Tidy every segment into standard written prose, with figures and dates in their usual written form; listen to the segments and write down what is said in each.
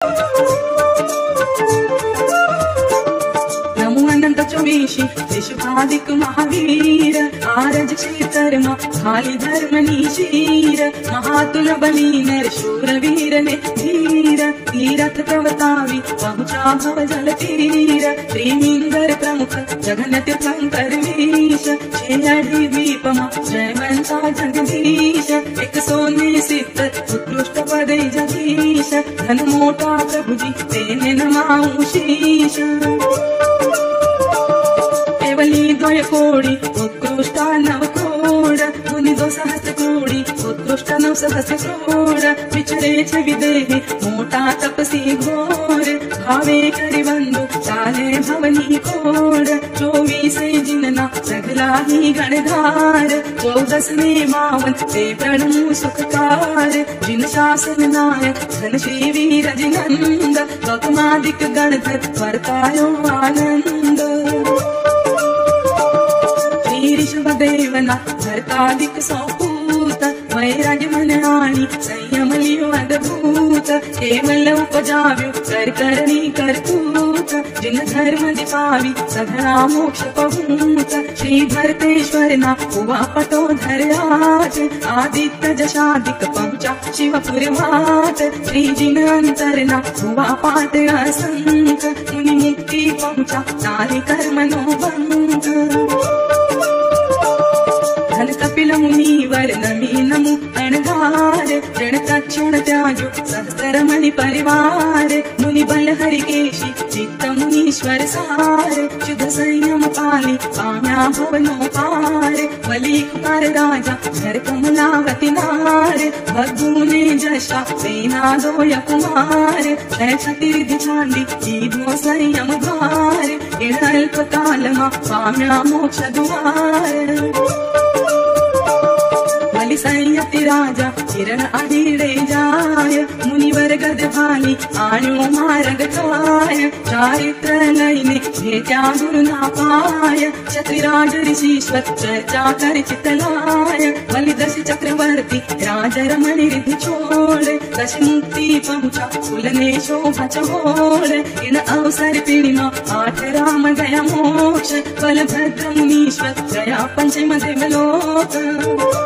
चोवीशी विश्वादिक महावीर आरज क्षेत्र खाली धर्मनी शीर महातुल बली नर शूर वीर ने धीर तीरथ प्रवतावी पहुँचा भव जल तीर त्रिमिंदर प्रमुख जगन तीर्थंकर वीश छेड़ी द्वीपमा जयवंता जगदीश 119 सिद्ध उत्कृष्ट पद जगदीश धन मोटा प्रभुजी तेने नमाऊं शीश केवली द्वय कोड़ी उत्कृष्ट नव क्रोड मुनि 2 सहस्र कोड़ी उत्कृष्ट 9 सहस्र क्रोड विचरे छ विदेह मोटा तपसी घोर भावे करि बंधु चाले भवनी कोड 24 जिनना सगला ही गणधार 14 ने मावन ते प्रणमु सुखकार जिन शासन नायक धन श्री वीर जिनंद गौतमादिक गणधर वर्तायो आनंद ऋषभदेवना भरतादिक सौपूत वैराग्य मनहानी संयम लियो अद्भुत केवल उपजाव्यो कर करनी करतूत जिन धर्म दिपावी सघना मोक्ष पहूत श्री भरतेश्वर ना हुआ पटो धर्याज आदित्य जशादिक पहुँचा शिवपुर मात श्री जिन अंतर ना हुआ पाट असंख मुनि मुक्ति पहुँचा नारी कर्म नो बंक धन कपिल मुनिवर नमी नमु अणगार ऋण तक्षण त्याजो सहस्र मणि परिवार मुनि बल हरिकेशी चित्त मुनीश्वर सार शुद्ध संयम पाली काम्या भवनो पार बलि कुमार राजा घर कमलावती नार भगुने जशा सेना 2 कुमार क्षतिरिधि चांदी जीवो संयम भार अल्प कालमा काम्या मोक्ष द्वार बलि संयति राजा किरण अधीरे जाय मुनिवर गद भाली आयो मार्ग काय चारित्र लयने भेट्या गुरु ना पाय क्षत्रिराज ऋषीश्वर चर्चा कर चितलाय बलि 10 चक्रवर्ती राज रमण रिधि छोड़ 10 मुक्ति पहुँचा कुलने शोभा चहोड़ इन अवसर पीड़िमा 8 राम गया मोक्ष बलभद्र मुनीश्वर गया पंचम देवलोक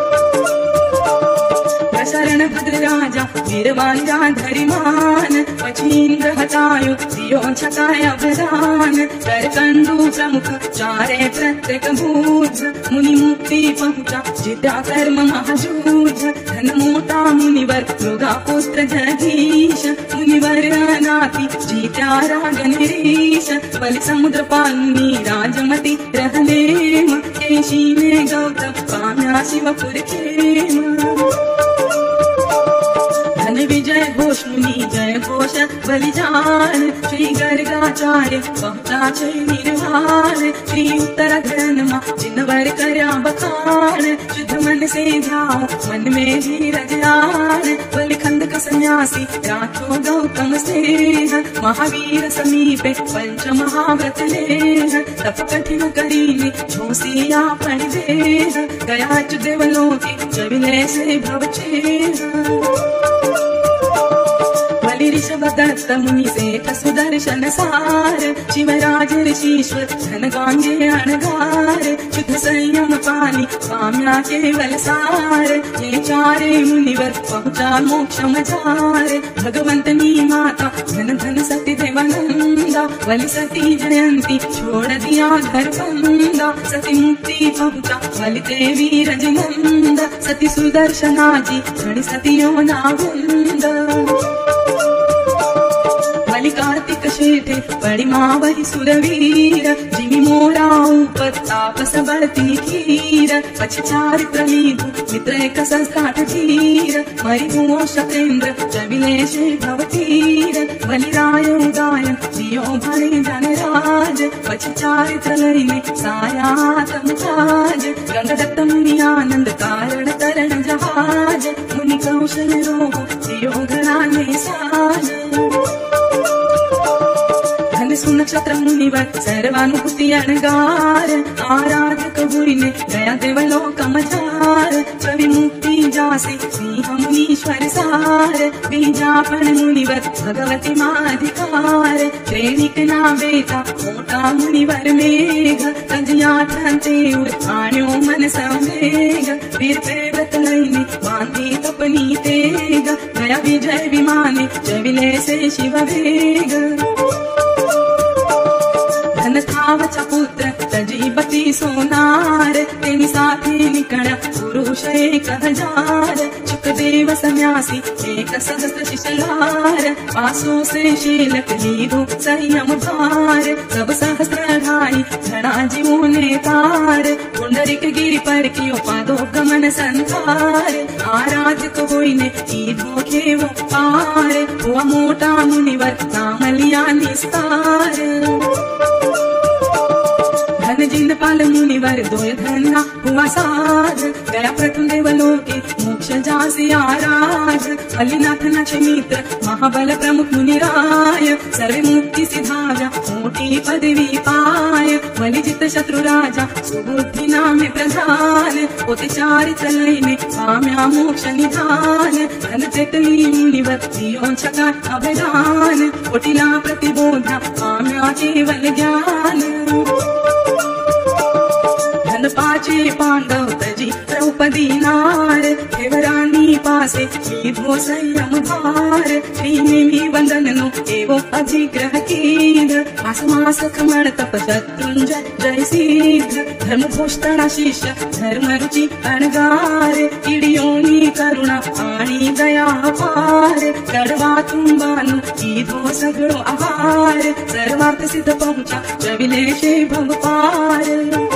शरण भद्र राजा वीरवान धरिमान पचीन्द्र हटायो दियो छकाया प्रधान कर कंदु प्रमुख चारे प्रत्येक भूज मुनि मुक्ति पहुँचा जित्या कर्म महाजूझ धन मोटा मुनिवर मृगा पुत्र जगदीश मुनिवर नाती जीत्या राग निरीश बलि समुद्र पालनी राजमती रहनेम केशी में गौतम काम्या शिवपुर खेम धन विजय घोष मुनि जय घोष बलिजान श्री गर्गाचार्य पहुँचा छे निर्वाण श्री उत्तराखंड जिनवर करया बखान शुद्ध मन से ध्याओ मन में धीरज आन बलि खंडक सन्यासी राखो गौतम स्नेह महावीर समीपे पंच महाव्रत लेह तप कठिन करीने झोसिया पण देह गया देवलोकी चविले से भवचेह ऋषभ दत्त मुनि सेठ सुदर्शन सार शिवराज ऋषीश्वर धन गांगे अणगार शुद्ध संयम पाली काम्या केवल सार ये चारे मुनिवर पहुँचा मोक्ष मजार भगवंत नी माता धन धन सती देवानंदा बलि सती जयंती छोड़ दिया घर बंदा सती मुक्ति पहुँचा बलि देवी रजनंदा सती सुदर्शनाजी धनी सतियो नागुंदा बलि कार्तिक शेठे बड़ी मावरी सुरवीर जिमि मोरा ऊपर तापस बढ़ती खीर पछ चारित्र मीधु मित्र 160 धीर मरि धुओ शतेन्द्र चविले शे भवतीर बलि राय उदायन जियो भरे जनराज पछ चारित्र लयने साया तमताज गंगदत्त मुनि आनंद कारण तरण जहाज मुनि कौशल रोग जियो घराने साज सुन नक्षत्र मुनिवर सर्वानुभूति अणगार आराधक बुरिने गया देवलोक मझार कवि मुक्ति जासे सिंह मुनीश्वर सार बीजापन मुनिवर भगवती माधिकार श्रेणिक ना बेटा मोटा मुनिवर मेघ तजिया ठंते आण्यो मन समेघ वीर व्रत लईने बांधी तपनी तेग गया विजय विमाने जविले से शिव वेग धन थावचा पुत्र तजीबती सोनार तेनी साथी निकड़ा पुरुष 1000 चुकदेव सन्यासी 1 सहस्त्र शिशलार पासों से शीलक लीधो संयम भार सब सहस्त्र ढाई घड़ा जीवों ने तार पुंडरिक गिरि पर कियो पादो गमन संसार आराधक होइने ईधो खेवो पार हुआ मोटा मुनिवर नाम लिया निस्तार धन जिन पाल मुनिवर दोय धन्ना हुआ साध गया प्रथम देवलोके मोक्ष जासी आराध बलिनाथ नक्ष मित्र महाबल प्रमुख मुनिराय सर्वे मुक्ति सिधाव्या मोटी पदवी पाय बलिजित शत्रु राजा सुबुद्धि नामे प्रधान पोते चारित्र लईने पाम्या मोक्ष निधान धन चेतनी मुनिवर दियो छका अभिधान कोटिला प्रतिबोधा पाम्या केवल ज्ञान पाचे पांडव तजी द्रौपदी नार देवरानी पासे लीधो संयम भार श्रीनेमी वंदननो एवो अधिग्रह कीद मास मास खमण तप शत्रुंजय जय सिद्ध धर्म घोषणा शिष्य धर्म रुचि अणगार इडियोनी करुणा आणी दया पार कड़वा तुम्बानु ईधो सगड़ो आहार सर्वार्थ सिद्ध पहुंचा जविले शे भव पार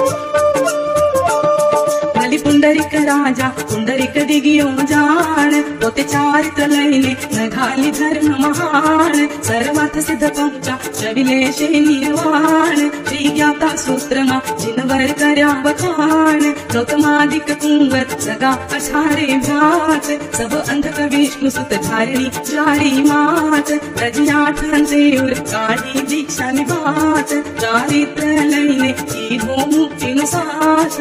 पुंडरिक राजा पुंडरिक दिगियो जान पोते चारित्र लईने नघाली धर्म महान सर्वार्थ सिद्ध पहुंचा जविले शे निर्वाण श्री ज्ञाता सूत्रमा जिनवर कर्या बखान गौतमादिक कुंवर सगा अठारे भ्रात सब अंधक विष्णु सुत धारिणी जारी मात प्रज्ञा ठंते उर काढ़ी दीक्षा निभात चारित्र लईने ईधो मुक्ति नुसात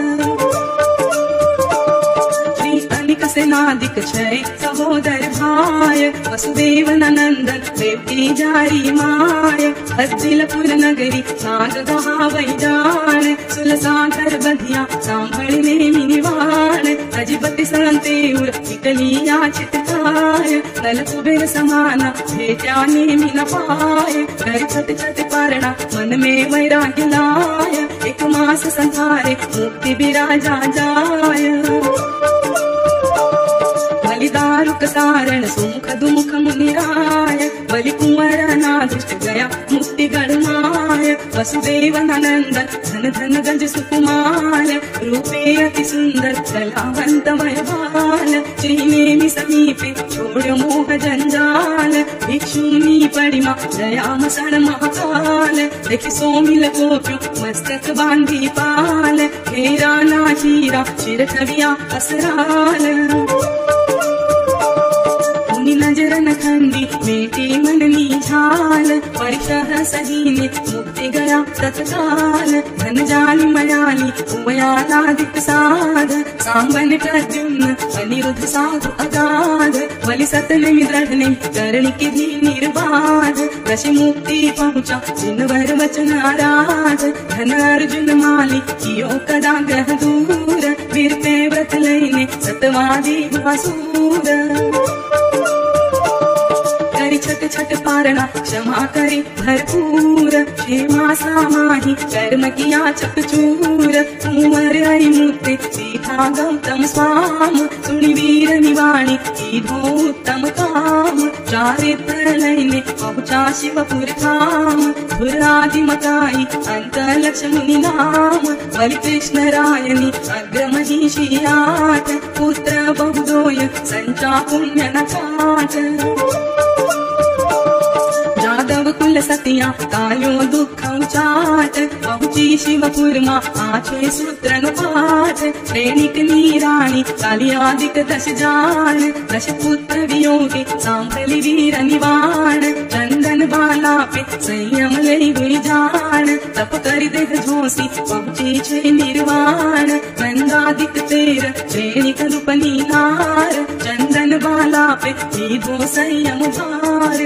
सेनादिक छय सहोदर भाय वसुदेव नंदन देवकी जारी माय अज्जिलपुर नगरी नाग गहावै जान सुलसागर बधिया सांभळने मिनिवाण अजिपति संते उर निकलिया चितकाय नल कुबेर समाना भेट्या नेमि न पाय कर छट छट पारणा मन में वैराग्य लाय 1 मास संसारे मुक्ति विराजा जाय दारुक सारण सुमुख दुमुख मुनिराय बलि कुंवर नादुष्ट गया मुक्ति गणमाय वसुदेव नंदन धन धन गज सुकुमार रूपे अति सुंदर कलावंत वैभाल श्रीनेमि समीपे छोड़ो मोह जंजाल भिक्षुनी परिमा दयाम सण महाकाल देखि सोमिल गोप्यो मस्तक बांधी पाल हेरा ना हीरा शिर कविया असराल नजर न खंदी मेटी मननी झाल परिशह सहीने मुक्ति गया तत्काल धन जाली मयाली उमयालादिक साध सांबन प्रद्युम्न अनिरुद्ध साधु अगाध बलि सतनेमि दृढ़ने करणी की धी निर्बाध रशि मुक्ति पहुंचा जिनवर वचन आराध धन अर्जुन माली कियो कदा ग्रह दूर वीरते व्रत लईने सतवादी वासूर छट छट पारणा क्षमा करी भरपूर क्षेमा समाहि कर्म किया चकचूर कुंवर हरि मुक्ति सीता गौतम स्वाम सुनि वीर निवाणी ईधो उत्तम काम चारित्र लईने पहुंचा शिवपुर धाम धुरादि मकाई अंत लक्ष्मणि नाम बलि कृष्ण रायनी अग्र महिषी आठ पुत्र बहुदोय संचा पुण्य नकाट यादव कुल सतिया कायो दुख चाट पहुंची शिवपुर मा आछे सूत्र पाठ श्रेणिक नीराणी कालियादिक 10 जान 10 पुत्र वियोगी सांभली वीर निवाण चंदन बाला पे संयम ले वे जान तप करी देह झोसी पहुंची छे निर्वाण नंदादिक तेर श्रेणिक रूपनी नार चंदन बाला पे लीधो संयम भार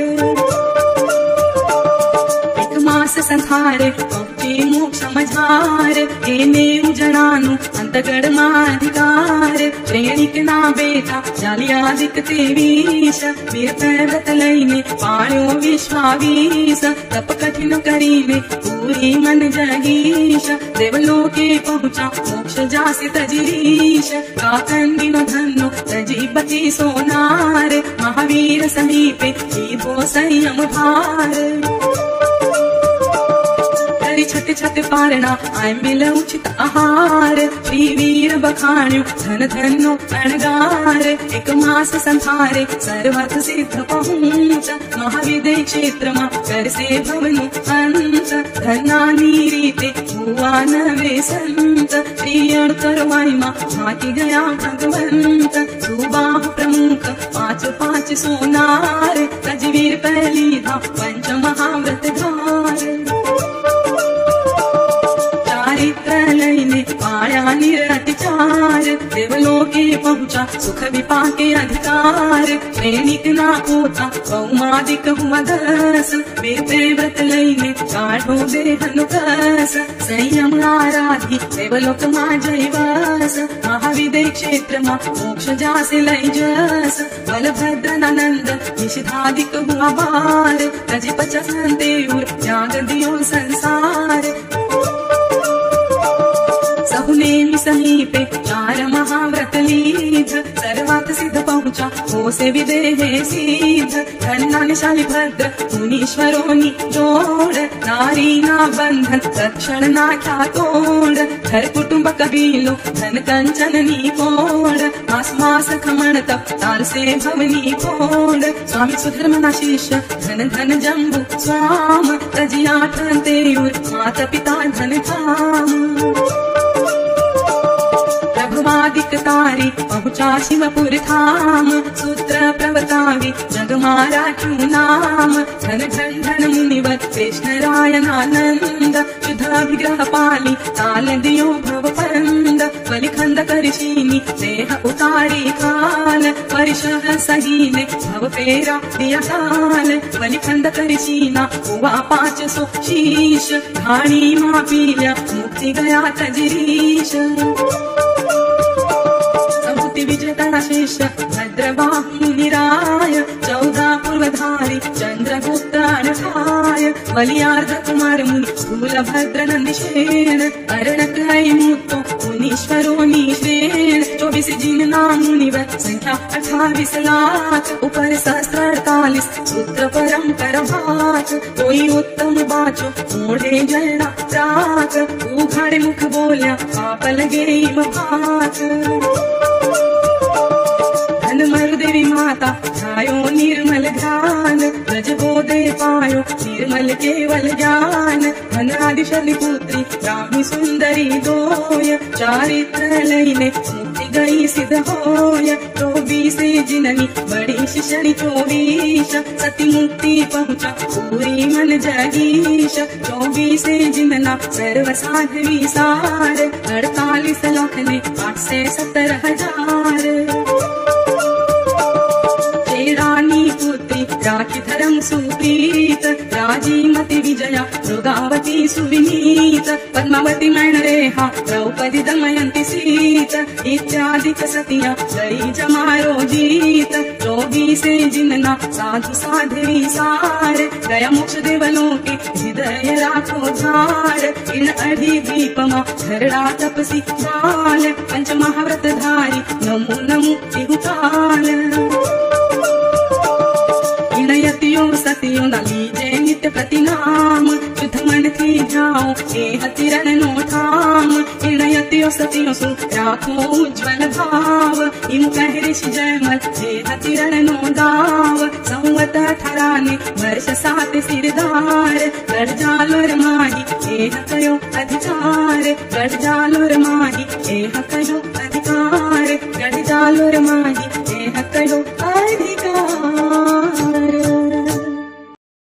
एक मास संहारे पहुंचे मोक्ष मझार एने उजड़ानु अंतगढ़ माधिकार श्रेणिक ना बेटा जालियादिक तेवीश वीर पैरत लईने पाळ्यो विश्वावीश तप कठिन करीने पूरी मन जगीश देवलोके पहुंचा मोक्ष जासि तजिरीश काकंदिनो धन्नो तजीबती सोनार महावीर समीपे लीधो संयम भार छत छत पारणा आंबिल उचित आहार श्री वीर बखाण्यो धन धन्नो अणगार एक मास संहारे सर्वथ सिद्ध पहुंच महाविदे क्षेत्र मा करसे भवनु अंत धनानी रीते हुआ नवे संत प्रियण करवाई मा भागी गया भगवंत सुबाहु प्रमुख पांच पांच सोनार तजवीर पहली धा पंच महाव्रत धार लईने पाया निरतिचार देवलोके पहुंचा सुख विपाके अधिकार श्रेणिक ना होता कौमादिक हुआ दस वीर पे व्रत लईने काढ़ो देहनुकस संयम आराधी देवलोक मा जयवस महाविदे क्षेत्र मा मोक्ष जासे लई जस बलभद्र नंद निषिधादिक हुआ बार तजी पचसंते उर त्याग दियो संसार सहुनेमि समीपे चार महाव्रत लीध सर्वात सिद्ध पहुंचा हो से विदेहे सिद्ध धन्याशाली भद्र मुनीश्वरोनी जोड़ नारी ना बंधन रक्षण ना क्या तोड़ घर कुटुंब कबीलो धन कंचन नी कोड़ मास मास खमण तप तार से भवनी कोड़ स्वामी सुधर्म ना शिष्य धन धन जम्बु स्वाम तजिया ठनते माता पिता धन धाम प्रभुवादिक तारी पहुंचा शिवपुर धाम सूत्र प्रवतावी जग मारा क्यों नाम धन धन धन मुनिवर कृष्ण रायनानंद शुद्धाभिग्रह पाली ताल दियो भव पंद बलिखंड करशीनी देह उतारी काल परिशह सहीने भव पेरा दिया काल बलिखंड करशीना हुआ 500 शीश धाणी मा पील्या मुक्ति गया तजरीश विजेता शेष भद्रबाहु निराय 14 पूर्वधारी चंद्रगुप्त अठाय बलियार्ध कुमार मुनि स्थूल भद्र नंदिशेन अरणक मुक्तो मुनीश्वरोनी श्रेण 24 जिन नाम मुनिवर संख्या 28 लाख ऊपर सहस्त्र 48 सूत्र परंपर भात कोई उत्तम बाचो मोढ़े जलना राख उघाड़े मुख बोल्या पाप लगे भात मरुदेवी माता ध्यायो निर्मल ध्यान ब्रज गोदे पायो निर्मल केवल ज्ञान धनादि शनि पुत्री रामी सुंदरी दोय चारित्र लईने मुक्ति गई सिद्ध होय 24 जिननी बड़ी शिशनी 24 सती मुक्ति पहुंचा पूरी मन जगीश 24 जिनना सर्व साध्वी सार 48 लाख ने 870,000 रानी पुत्री राखी धर्म सुप्रीत राजीमती विजया मृगावती सुविनीत पद्मावती मैणरेहा द्रौपदी दमयंती सीत इत्यादि सतिया गई जमारो जीत 24 जिनना साधु साध्वी सार गया मोक्ष देवलोके हृदय राखो धार इन अढ़ी दीपमा धरड़ा तपसी बाल पंच महाव्रत धारी नमो नमो तिहुकाल इणयतियो सतियो न लीजे नित्य प्रतिनाम शुद्ध मन थी जाओ हे हतिरण नो ठाम इणयतियो सतियो सु राखो उज्ज्वल भाव इम कह ऋषि जयमल हे हतिरण नो दाव संवत 18 ने वर्ष 7 सिरदार गढ़ जालोर माही हे हकयो अधिकार गढ़ जालोर माही हे हकयो अधिकार गढ़ जालोर माही हे हकयो अधिकार